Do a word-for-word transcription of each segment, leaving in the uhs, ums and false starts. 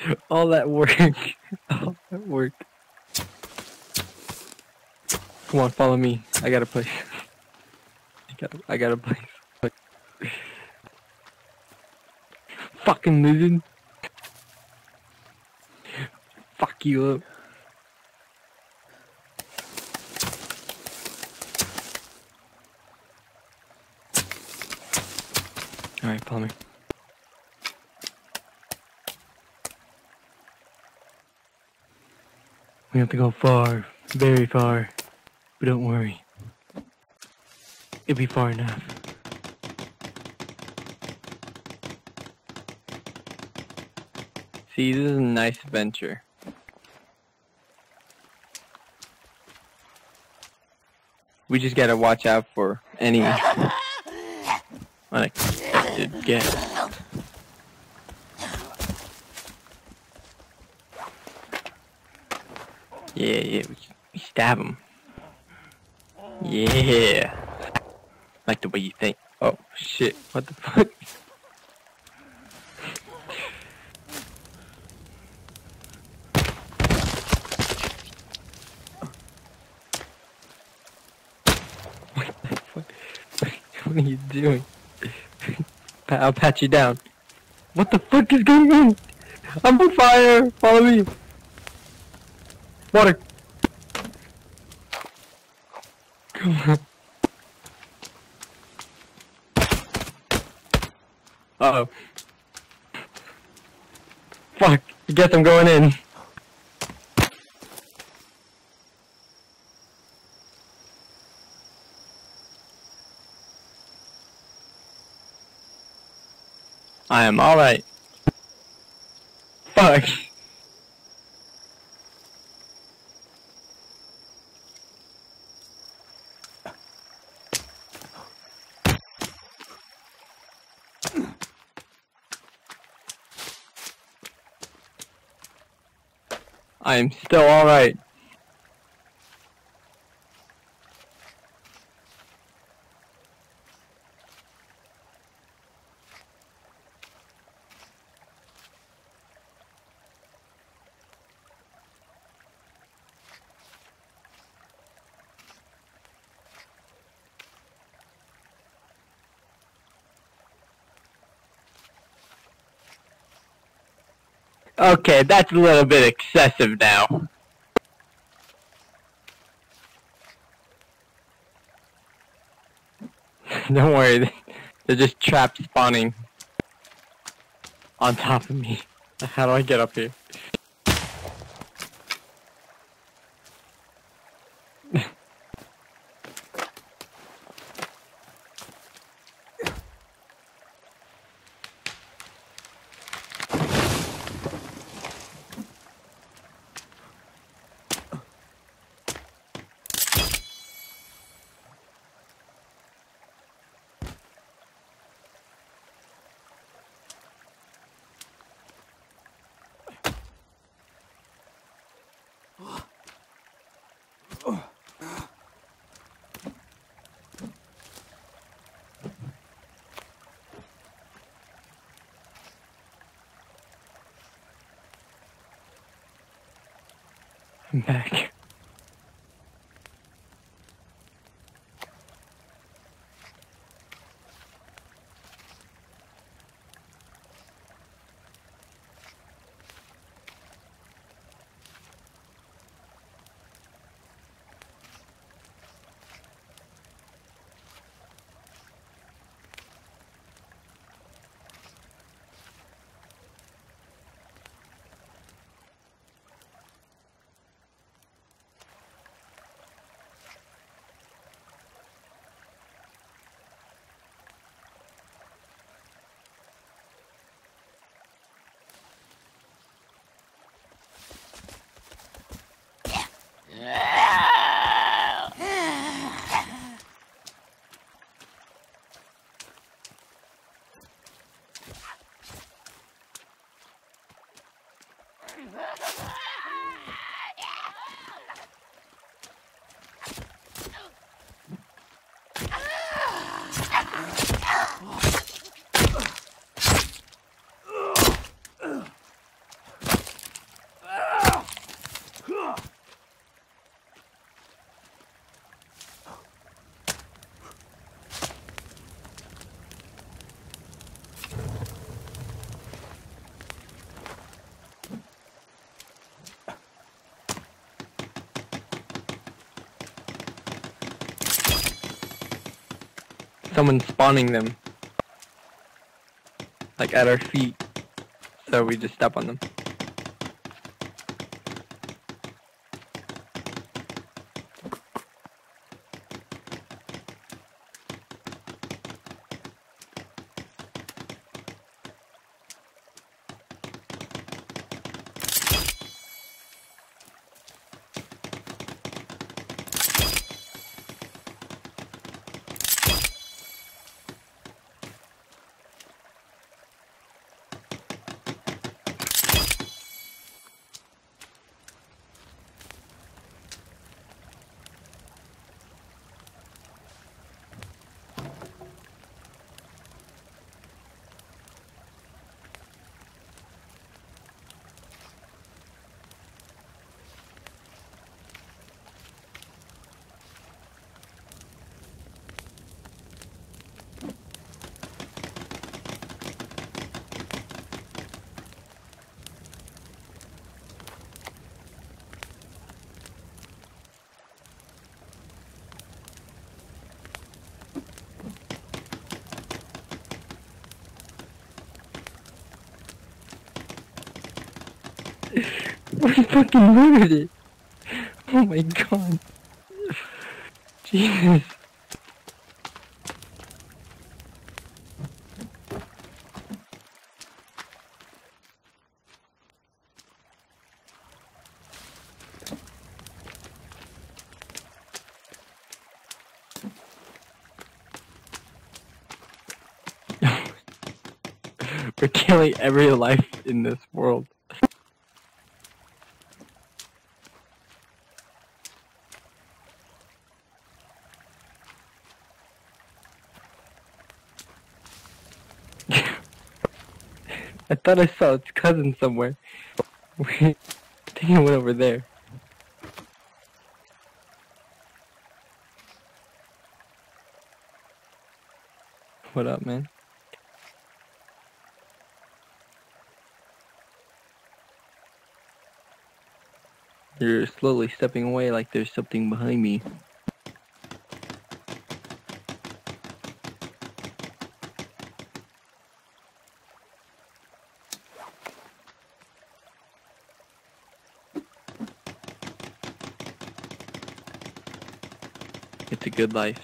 All that work. All that work. Come on, follow me. I gotta play. I gotta, I gotta play. Fucking lizard. Fuck you up. Alright, follow me. We have to go far, very far, but don't worry. It'll be far enough. See, this is a nice adventure. We just gotta watch out for any unexpected guests. Yeah, yeah, we, we stab him. Yeah. Like the way you think. Oh, shit. What the fuck? What the fuck? What are you doing? I'll pat you down. What the fuck is going on? I'm on fire! Follow me! Water! Come on. Uh-oh. Fuck. I guess I'm going in. I am alright. Fuck. I am still alright. Okay, that's a little bit excessive now. Don't worry, they're just trapped spawning on top of me. How do I get up here? I'm back. someone spawning them. Like at our feet. So we just step on them. We fucking murdered it! Oh my god. Jesus. We're killing every life in this world. I thought I saw its cousin somewhere. I think it went over there. What up, man? You're slowly stepping away like there's something behind me. It's a good life.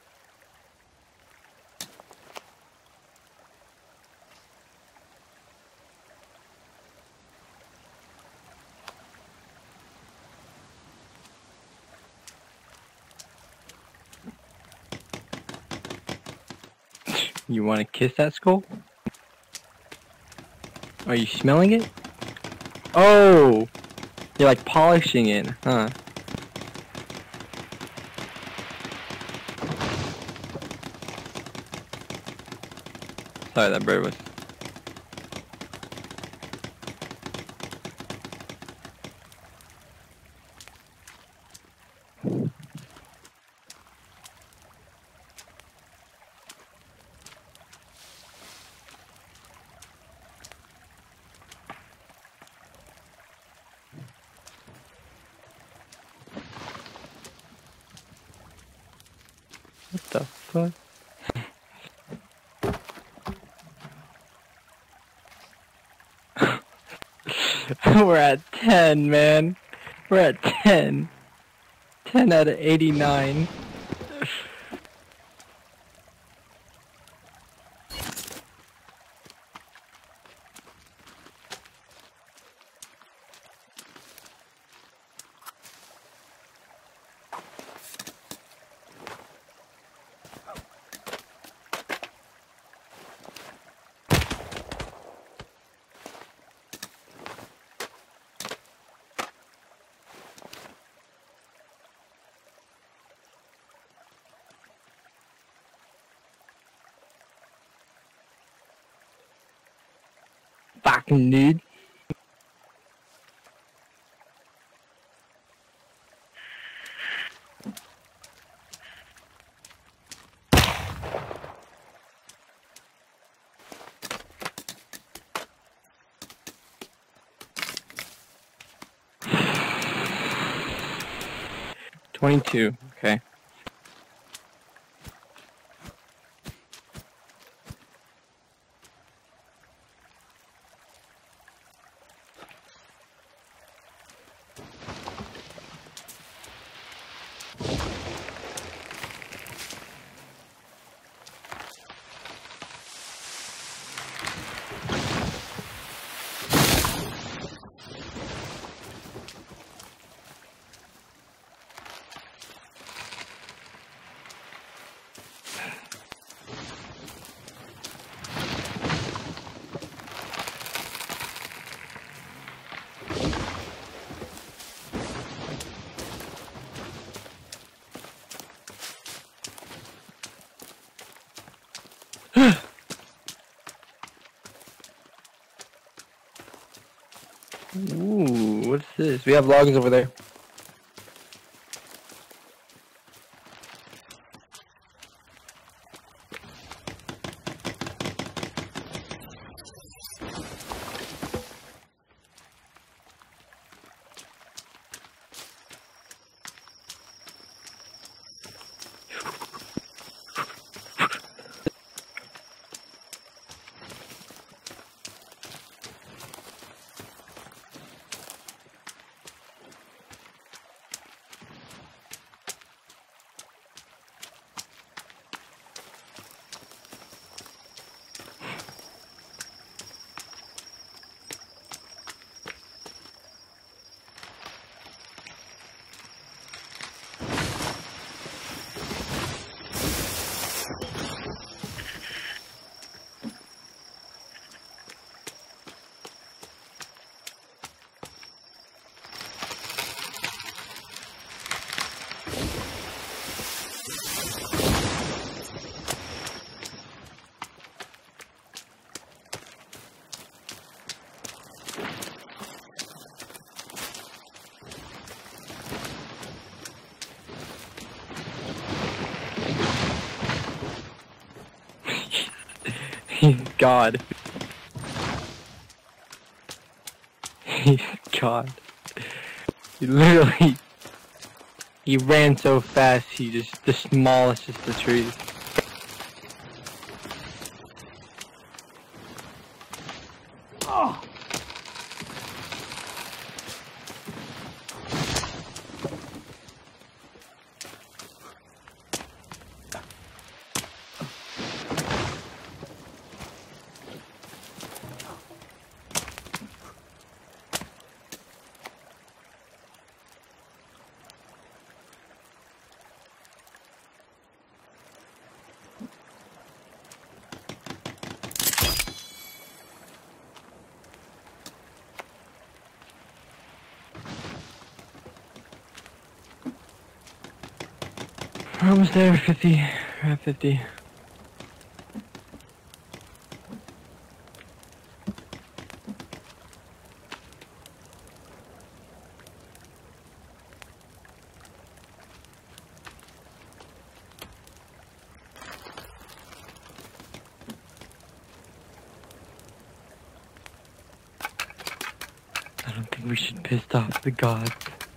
You want to kiss that skull? Are you smelling it? Oh! You're like polishing it, huh? Sorry, that bird was... What the fuck? We're at ten, man. We're at ten. ten out of eighty-nine. Fucking dude. Twenty-two. Okay. Ooh, what's this? We have logs over there. He's God. He's God. He literally, he ran so fast, he just demolishes the trees. Oh. We're almost there, fifty. We're at fifty. I don't think we should piss off the gods.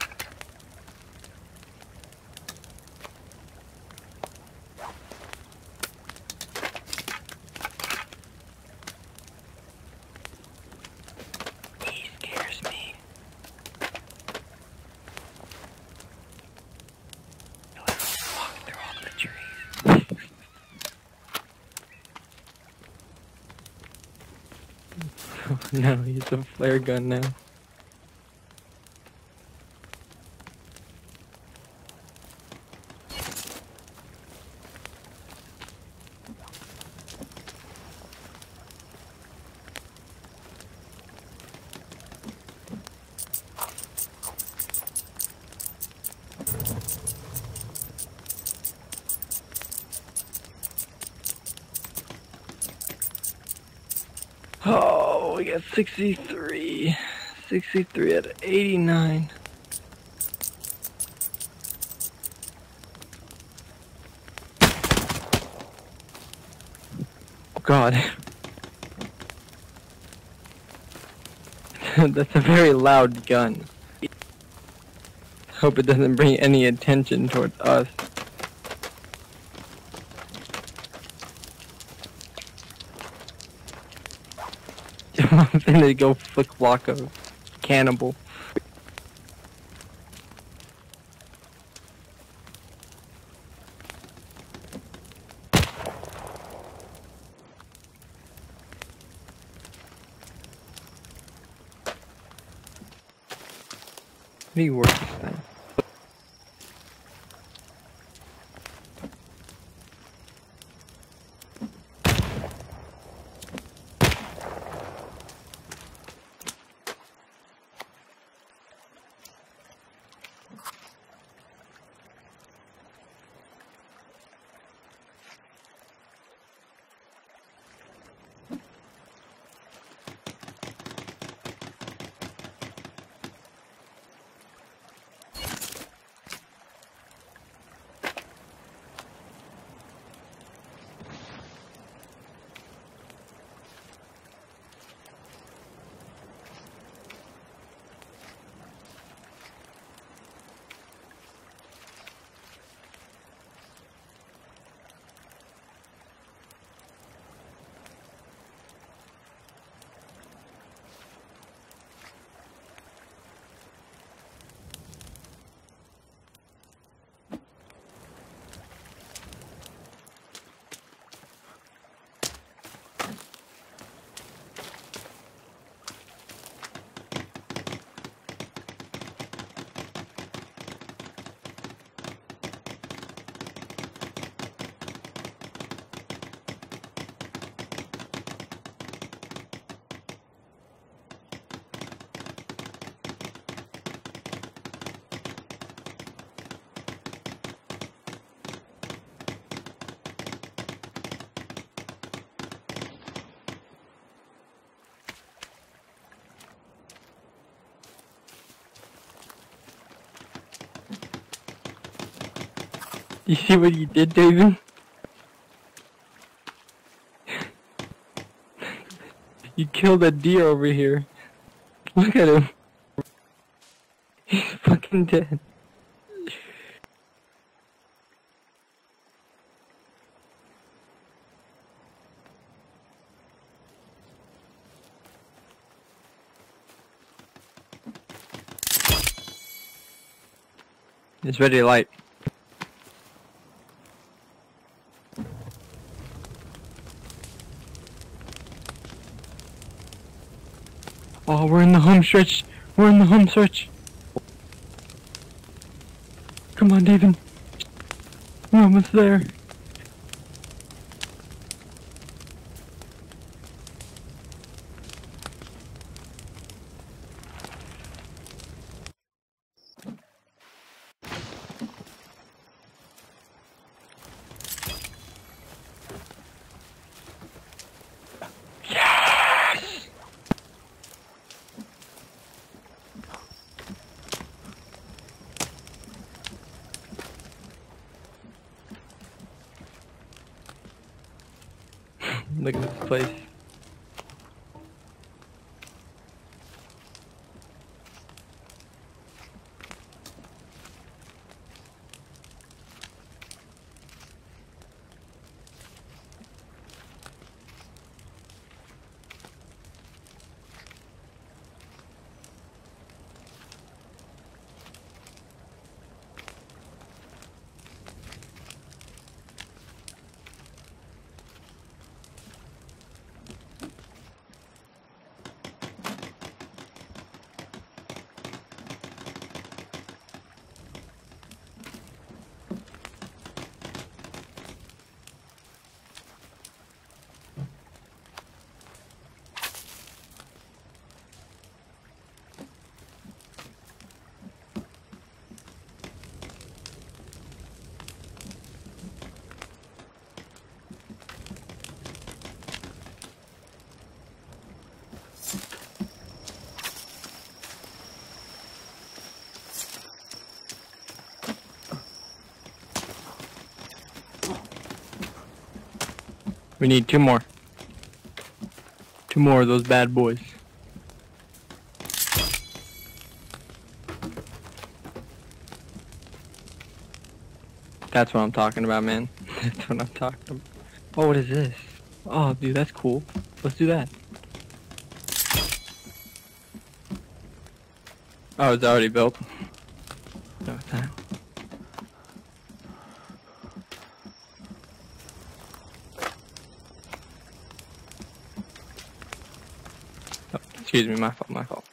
He scares me. He'll walk through all the trees. Oh no, he's a flare gun now. Oh, we got sixty-three. sixty-three out of eighty-nine. Oh God. That's a very loud gun. Hope it doesn't bring any attention towards us. I'm finna go flick block a cannibal. How do you work this thing? You see what you did, David? You killed a deer over here. Look at him. He's fucking dead. It's ready to light. Oh, we're in the home stretch. We're in the home stretch. Come on, David. We're almost there. Yes! Look at this place. We need two more. Two more of those bad boys. That's what I'm talking about, man. That's what I'm talking about. Oh, what is this? Oh, dude, that's cool. Let's do that. Oh, it's already built. No, it's not. Oh, excuse me, my fault, my fault.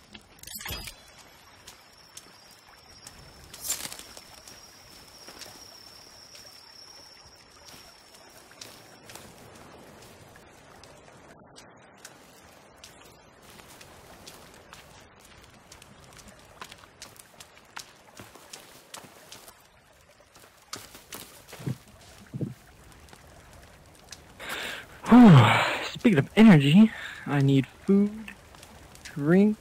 Whew. Speaking of energy, I need food, drink.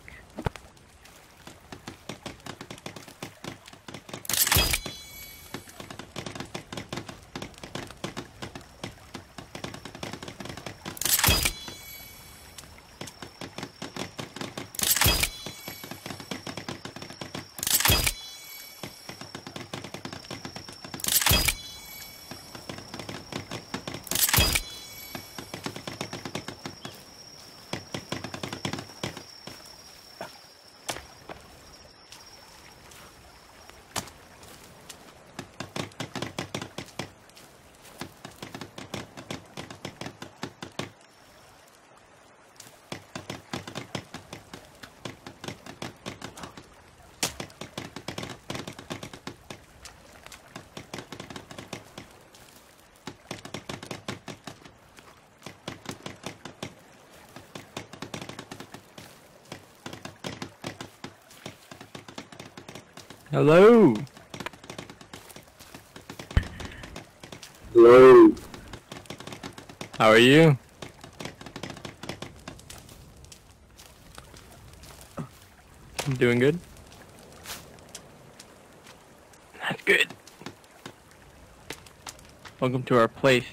Hello. Hello. How are you? I'm doing good. That's good. Welcome to our place.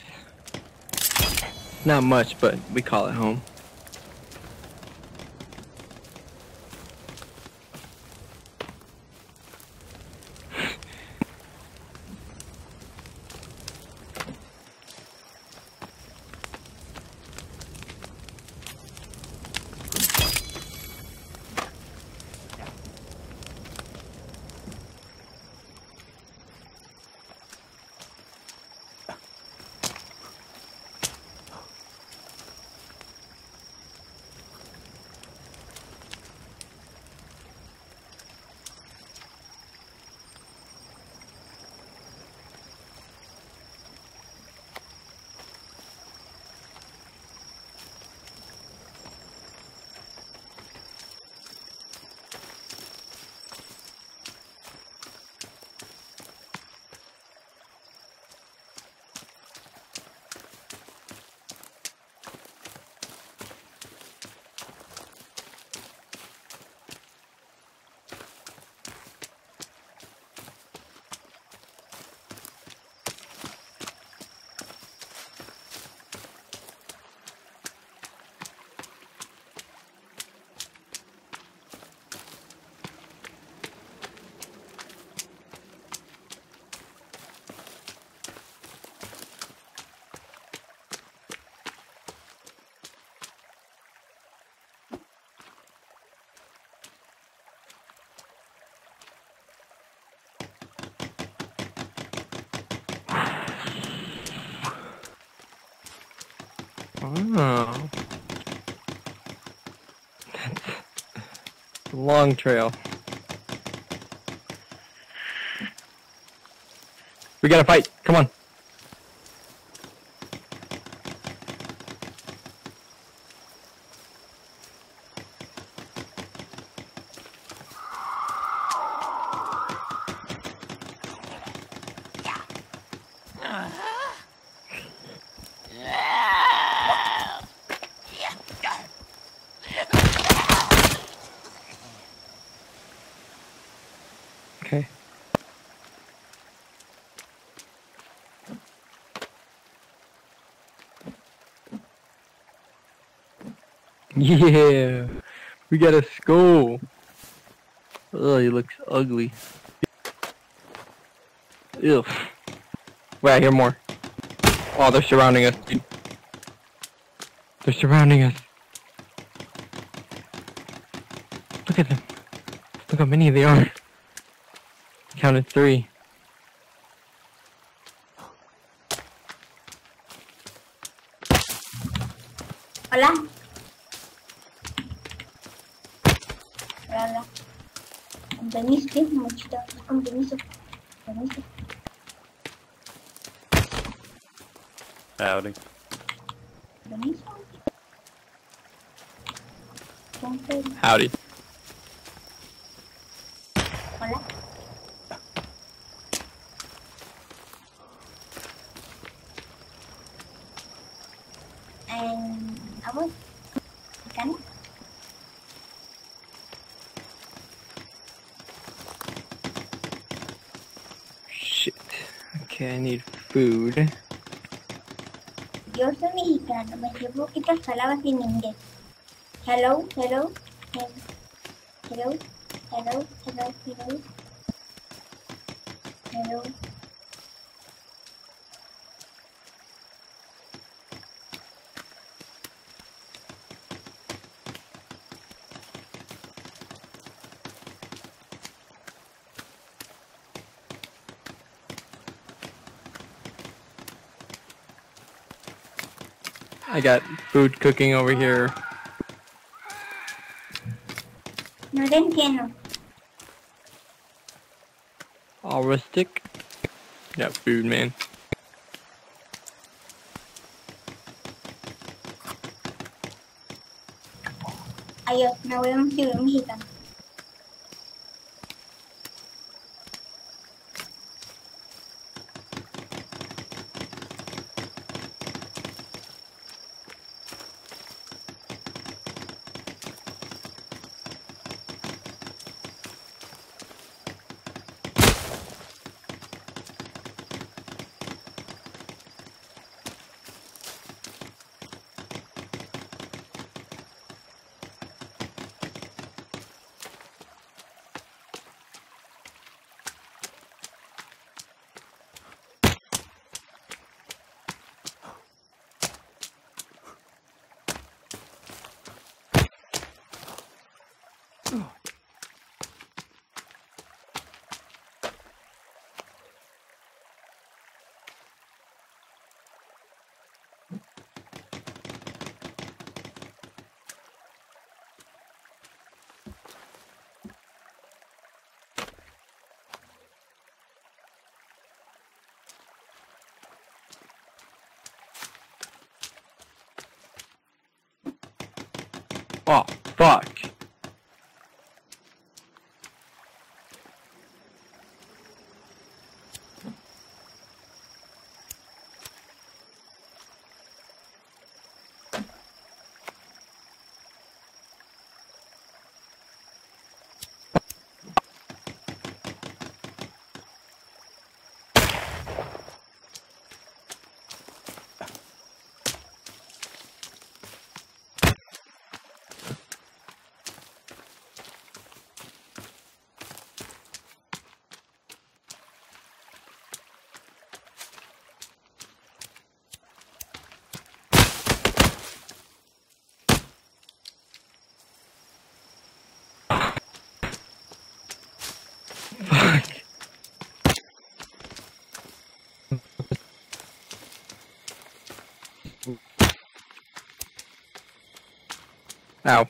Not much, but we call it home. Oh. That's a long trail. We gotta fight. Come on. Okay. Yeah, we got a skull. Oh, he looks ugly. Ew. Wait, I hear more. Oh, they're surrounding us, dude. They're surrounding us. Look at them. Look how many they are. Counted three. Hola. Hola, hola. Con permiso, muchito. Con permiso. Permiso. Howdy. Permiso. Con permiso. Howdy. Hola. And I was can Shit. Okay, I need food. yo soy mexicano, me sé poquitas palabras en inglés. Hello, hello, hello, hello, hello, hello, hello, hello. I got food cooking over here. No te entiendo. All rustic. Got food, man. Adiós, me voy a un ciudad mexicano. Oh, fuck. Fuck. Ow.